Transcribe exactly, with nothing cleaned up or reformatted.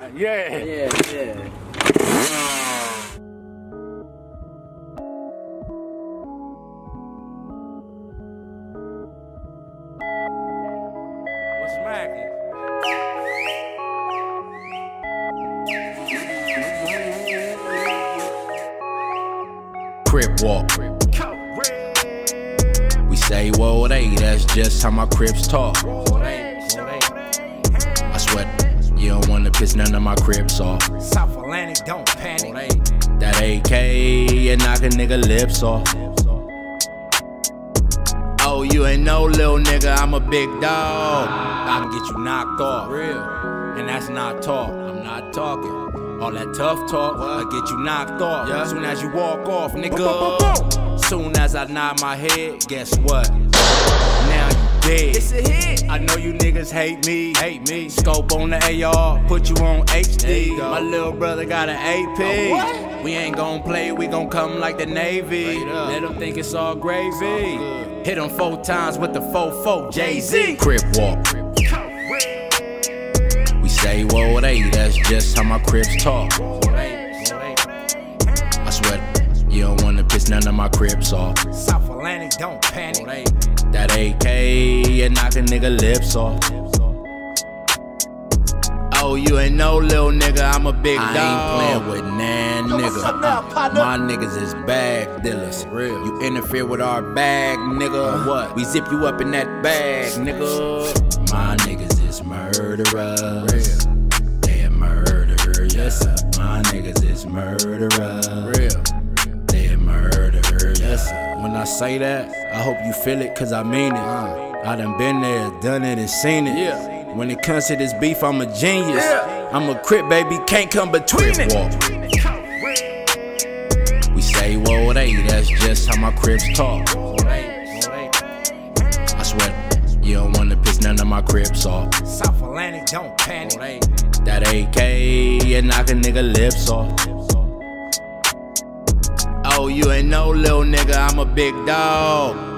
Yeah. Yeah, yeah. What's smacking? Crip walk. We say, whoa, they, that's just how my Crips talk. I swear, you don't wanna piss none of my Crips off. South Atlantic, don't panic. That A K and knock a nigga lips off. Oh, you ain't no little nigga, I'm a big dog. I can get you knocked off. Real. And that's not talk. I'm not talking. All that tough talk, I get you knocked off. Yeah. Soon as you walk off, nigga. Soon as I nod my head, guess what? Now you dead. It's a hit. I know you niggas hate me. Hate me. Scope on the A R, put you on H D. My little brother got an A P. What? We ain't gon' play, we gon' come like the Navy. Let them think it's all gravy. Hit them four times with the four four Jay-Z. Crip walk. We say, whoa, they, that's just how my Crips talk. I swear, you don't wanna piss none of my Crips off. South Atlantic, don't panic. That A K and knock a nigga lips off. Oh, you ain't no little nigga, I'm a big dog. I ain't playing with nan nigga. My niggas is bag dealers. Real. You interfere with our bag, nigga. What? We zip you up in that bag, nigga. My niggas is murderers. Real. They a murderers. Yes, sir. My niggas is murderers. Real. They a murderers. Yes, sir. When I say that, I hope you feel it, cause I mean it. I done been there, done it, and seen it. Yeah. When it comes to this beef, I'm a genius. Yeah. I'm a Crip, baby, can't come between it. Walk. We say, whoa, they, that's just how my Crips talk. I swear, you don't wanna piss none of my Crips off. South Atlantic, don't panic. That A K and knock a nigga lips off. Oh, you ain't no little nigga, I'm a big dog.